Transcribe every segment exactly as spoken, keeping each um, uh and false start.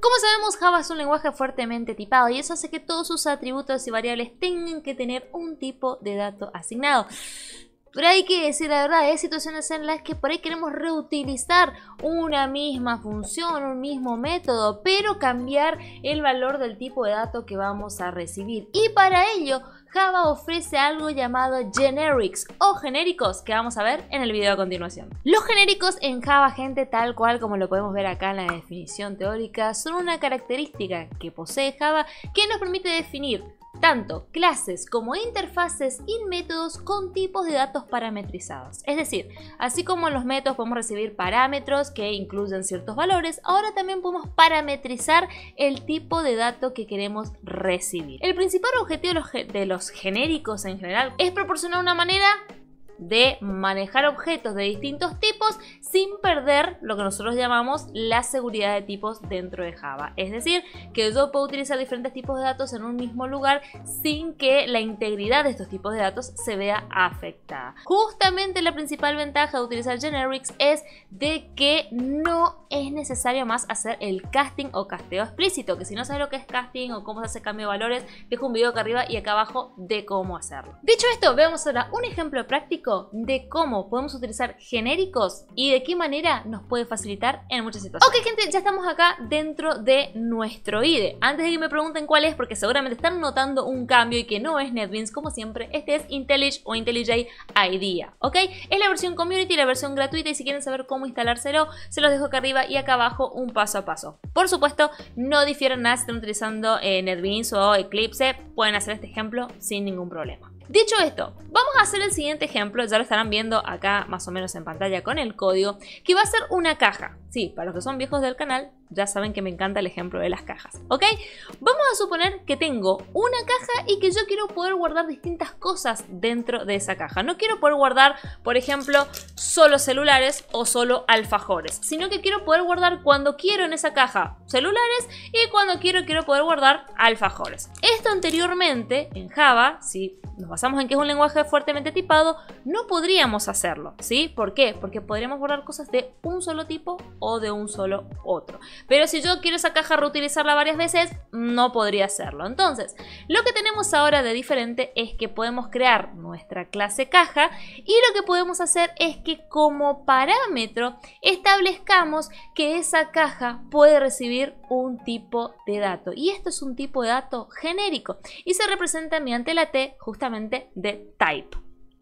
Como sabemos, Java es un lenguaje fuertemente tipado y eso hace que todos sus atributos y variables tengan que tener un tipo de dato asignado. Pero hay que decir la verdad, hay situaciones en las que por ahí queremos reutilizar una misma función, un mismo método, pero cambiar el valor del tipo de dato que vamos a recibir. Y para ello, Java ofrece algo llamado generics o genéricos, que vamos a ver en el video a continuación. Los genéricos en Java, gente, tal cual como lo podemos ver acá en la definición teórica, son una característica que posee Java que nos permite definir tanto clases como interfaces y métodos con tipos de datos parametrizados. Es decir, así como en los métodos podemos recibir parámetros que incluyen ciertos valores, ahora también podemos parametrizar el tipo de dato que queremos recibir. El principal objetivo de los, de los genéricos en general es proporcionar una manera de manejar objetos de distintos tipos sin perder lo que nosotros llamamos la seguridad de tipos dentro de Java. Es decir, que yo puedo utilizar diferentes tipos de datos en un mismo lugar sin que la integridad de estos tipos de datos se vea afectada. Justamente la principal ventaja de utilizar generics es de que no es necesario más hacer el casting o casteo explícito, que si no sabes lo que es casting o cómo se hace cambio de valores, dejo un video acá arriba y acá abajo de cómo hacerlo. Dicho esto, veamos ahora un ejemplo práctico de cómo podemos utilizar genéricos y de qué manera nos puede facilitar en muchas situaciones. Ok, gente, ya estamos acá dentro de nuestro I D E. Antes de que me pregunten cuál es, porque seguramente están notando un cambio y que no es NetBeans como siempre, este es IntelliJ o IntelliJ IDEA, ¿ok? Es la versión community, la versión gratuita, y si quieren saber cómo instalárselo, se los dejo acá arriba y acá abajo un paso a paso. Por supuesto, no difieren nada si están utilizando eh, NetBeans o Eclipse, pueden hacer este ejemplo sin ningún problema. Dicho esto, vamos a hacer el siguiente ejemplo, ya lo estarán viendo acá más o menos en pantalla con el código, que va a ser una caja. Sí, para los que son viejos del canal, ya saben que me encanta el ejemplo de las cajas, ¿ok? Vamos a suponer que tengo una caja y que yo quiero poder guardar distintas cosas dentro de esa caja. No quiero poder guardar, por ejemplo, solo celulares o solo alfajores, sino que quiero poder guardar cuando quiero en esa caja celulares y cuando quiero, quiero poder guardar alfajores. Esto anteriormente en Java, si nos basamos en que es un lenguaje fuertemente tipado, no podríamos hacerlo, ¿sí? ¿Por qué? Porque podríamos guardar cosas de un solo tipo o de un solo otro. Pero si yo quiero esa caja reutilizarla varias veces, no podría hacerlo. Entonces, lo que tenemos ahora de diferente es que podemos crear nuestra clase caja y lo que podemos hacer es que como parámetro establezcamos que esa caja puede recibir un tipo de dato. Y esto es un tipo de dato genérico y se representa mediante la T justamente de type.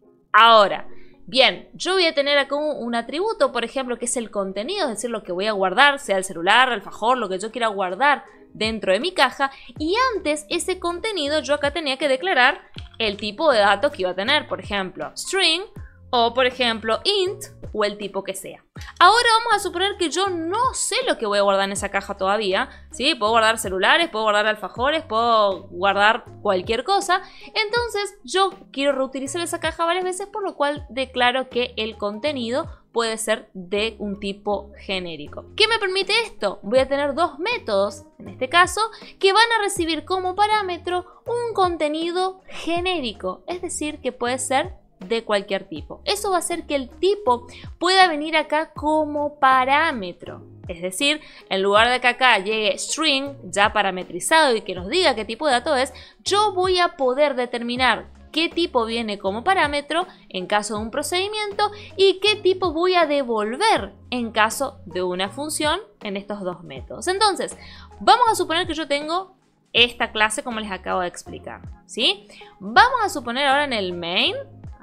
Ahora, bien, yo voy a tener acá un atributo, por ejemplo, que es el contenido, es decir, lo que voy a guardar, sea el celular, alfajor, lo que yo quiera guardar dentro de mi caja. Y antes ese contenido yo acá tenía que declarar el tipo de datos que iba a tener, por ejemplo, string o por ejemplo int o el tipo que sea. Ahora vamos a suponer que yo no sé lo que voy a guardar en esa caja todavía, ¿sí? Puedo guardar celulares, puedo guardar alfajores, puedo guardar cualquier cosa. Entonces yo quiero reutilizar esa caja varias veces, por lo cual declaro que el contenido puede ser de un tipo genérico. ¿Qué me permite esto? Voy a tener dos métodos, en este caso, que van a recibir como parámetro un contenido genérico, es decir, que puede ser de cualquier tipo. Eso va a hacer que el tipo pueda venir acá como parámetro. Es decir, en lugar de que acá llegue string ya parametrizado y que nos diga qué tipo de dato es, yo voy a poder determinar qué tipo viene como parámetro en caso de un procedimiento y qué tipo voy a devolver en caso de una función en estos dos métodos. Entonces, vamos a suponer que yo tengo esta clase como les acabo de explicar, ¿sí? Vamos a suponer ahora en el main,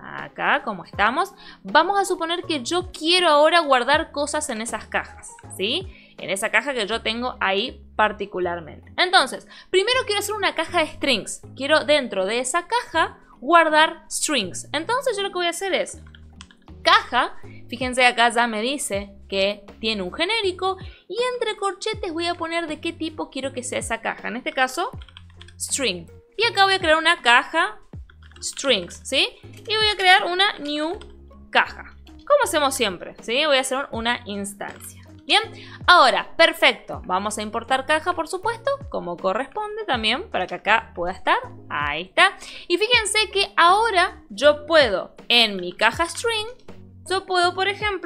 acá como estamos, vamos a suponer que yo quiero ahora guardar cosas en esas cajas, ¿sí? En esa caja que yo tengo ahí particularmente. Entonces, primero quiero hacer una caja de strings. Quiero dentro de esa caja guardar strings. Entonces yo lo que voy a hacer es caja, fíjense acá ya me dice que tiene un genérico y entre corchetes voy a poner de qué tipo quiero que sea esa caja. En este caso, string. Y acá voy a crear una caja strings, ¿sí? Y voy a crear una new caja, como hacemos siempre, ¿sí? Voy a hacer una instancia. Bien, ahora, perfecto. Vamos a importar caja, por supuesto, como corresponde también, para que acá pueda estar. Ahí está. Y fíjense que ahora yo puedo, en mi caja string, yo puedo, por ejemplo,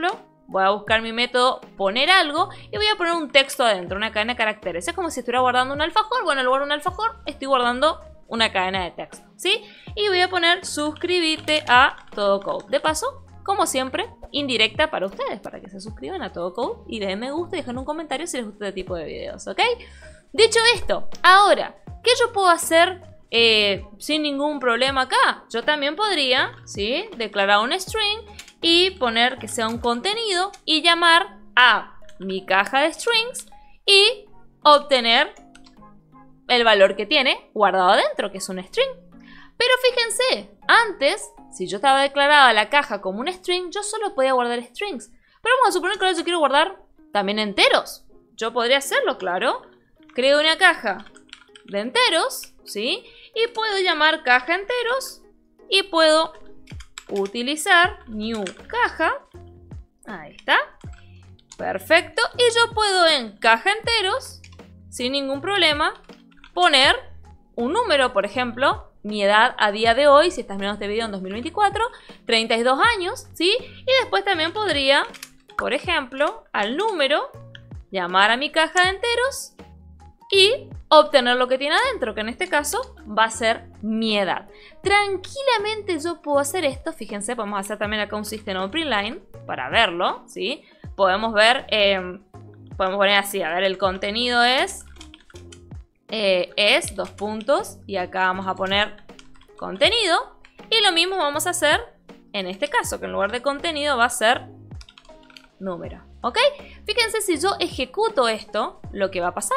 voy a buscar mi método poner algo y voy a poner un texto adentro, una cadena de caracteres. Es como si estuviera guardando un alfajor. Bueno, en lugar de un alfajor estoy guardando una cadena de texto, ¿sí? Y voy a poner suscríbete a Todo Code. De paso, como siempre, indirecta para ustedes, para que se suscriban a Todo Code y den me gusta y dejen un comentario si les gusta este tipo de videos, ¿ok? Dicho esto, ahora, ¿qué yo puedo hacer eh, sin ningún problema acá? Yo también podría, ¿sí?, declarar un string y poner que sea un contenido y llamar a mi caja de strings y obtener el valor que tiene guardado adentro, que es un string. Pero fíjense, antes, si yo estaba declarada la caja como un string, yo solo podía guardar strings. Pero vamos a suponer que ahora yo quiero guardar también enteros. Yo podría hacerlo, claro. Creo una caja de enteros, ¿sí? Y puedo llamar caja enteros y puedo utilizar new caja. Ahí está. Perfecto. Y yo puedo en caja enteros, sin ningún problema, poner un número, por ejemplo, mi edad a día de hoy, si estás mirando este video en dos mil veinticuatro, treinta y dos años, ¿sí? Y después también podría, por ejemplo, al número, llamar a mi caja de enteros y obtener lo que tiene adentro, que en este caso va a ser mi edad. Tranquilamente yo puedo hacer esto. Fíjense, podemos hacer también acá un System Out Print Line para verlo, ¿sí? Podemos ver, eh, podemos poner así, a ver, el contenido es, eh, es dos puntos y acá vamos a poner contenido y lo mismo vamos a hacer en este caso, que en lugar de contenido va a ser número, ¿ok? Fíjense, si yo ejecuto esto, lo que va a pasar.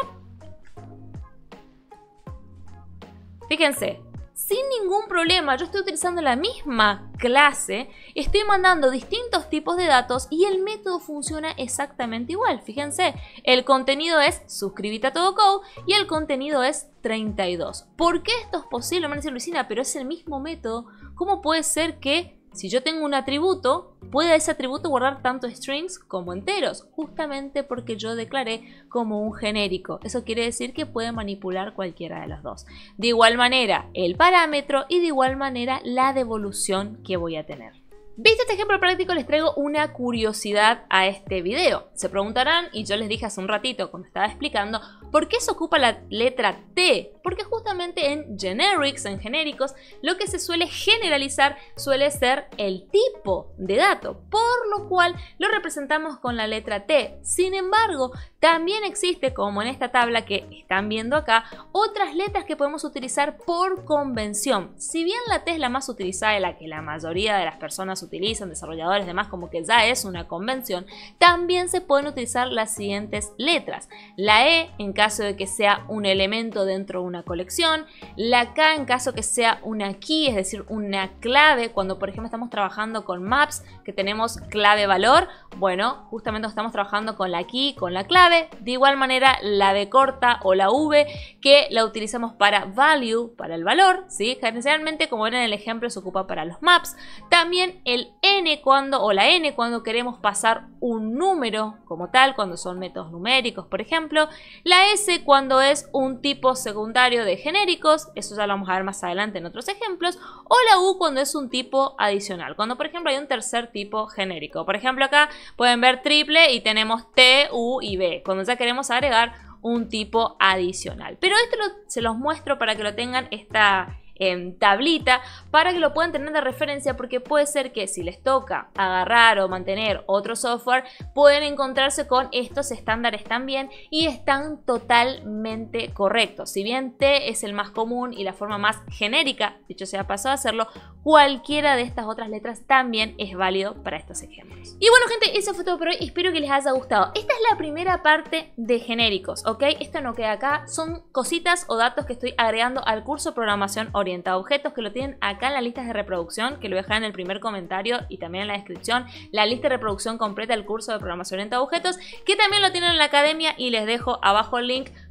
Fíjense, sin ningún problema, yo estoy utilizando la misma clase, estoy mandando distintos tipos de datos y el método funciona exactamente igual. Fíjense, el contenido es suscríbete a Todo Code y el contenido es treinta y dos. ¿Por qué esto es posible? Me van a decir, Luisina, pero es el mismo método. ¿Cómo puede ser que si yo tengo un atributo, pueda ese atributo guardar tanto strings como enteros? Justamente porque yo declaré como un genérico. Eso quiere decir que puede manipular cualquiera de los dos. De igual manera, el parámetro y de igual manera la devolución que voy a tener. Visto este ejemplo práctico, les traigo una curiosidad a este video. Se preguntarán, y yo les dije hace un ratito cuando estaba explicando, ¿por qué se ocupa la letra T? Porque justamente en generics, en genéricos, lo que se suele generalizar suele ser el tipo de dato, por lo cual lo representamos con la letra T. Sin embargo, también existe, como en esta tabla que están viendo acá, otras letras que podemos utilizar por convención. Si bien la T es la más utilizada y la que la mayoría de las personas utilizan, desarrolladores, demás, como que ya es una convención, también se pueden utilizar las siguientes letras. La E en caso de que sea un elemento dentro de una colección, la K en caso que sea una key, es decir, una clave, cuando por ejemplo estamos trabajando con maps, que tenemos clave valor, bueno, justamente estamos trabajando con la key, con la clave. De igual manera la B corta o la V, que la utilizamos para value, para el valor, ¿sí? Generalmente, como ven en el ejemplo, se ocupa para los maps. También el N cuando, o la N cuando queremos pasar un número como tal, cuando son métodos numéricos, por ejemplo. La S cuando es un tipo secundario de genéricos, eso ya lo vamos a ver más adelante en otros ejemplos. O la U cuando es un tipo adicional, cuando por ejemplo hay un tercer tipo genérico. Por ejemplo acá pueden ver triple y tenemos T, U y B, cuando ya queremos agregar un tipo adicional. Pero esto lo, se los muestro para que lo tengan esta en tablita, para que lo puedan tener de referencia, porque puede ser que si les toca agarrar o mantener otro software, pueden encontrarse con estos estándares también y están totalmente correctos. Si bien T es el más común y la forma más genérica, dicho sea paso a hacerlo, cualquiera de estas otras letras también es válido para estos ejemplos. Y bueno gente, eso fue todo por hoy, espero que les haya gustado. Esta es la primera parte de genéricos, ¿ok? Esto no queda acá, son cositas o datos que estoy agregando al curso de programación orientado a objetos, que lo tienen acá en las listas de reproducción, que lo voy a dejar en el primer comentario y también en la descripción, la lista de reproducción completa del curso de programación orientado a objetos, que también lo tienen en la academia, y les dejo abajo el link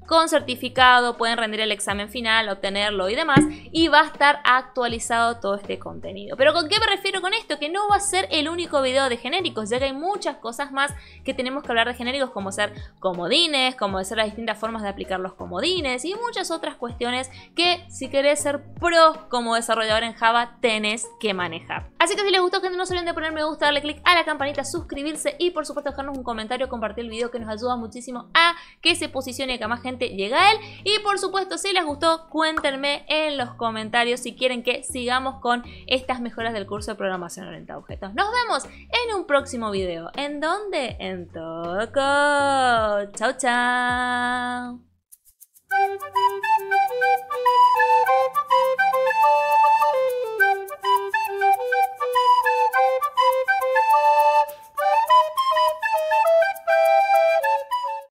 con certificado, pueden rendir el examen final, obtenerlo y demás, y va a estar actualizado todo este contenido. Pero ¿con qué me refiero con esto? Que no va a ser el único video de genéricos, ya que hay muchas cosas más que tenemos que hablar de genéricos, como ser comodines, como ser las distintas formas de aplicar los comodines y muchas otras cuestiones que si querés ser pro como desarrollador en Java tenés que manejar. Así que si les gustó, gente, no se olviden de poner me gusta, darle click a la campanita, suscribirse y por supuesto dejarnos un comentario, compartir el video, que nos ayuda muchísimo a que se posicione y que más gente llegue a él. Y por supuesto, si les gustó, cuéntenme en los comentarios si quieren que sigamos con estas mejoras del curso de programación orientada a objetos. Nos vemos en un próximo video. ¿En dónde? En Toco. Chau, chau.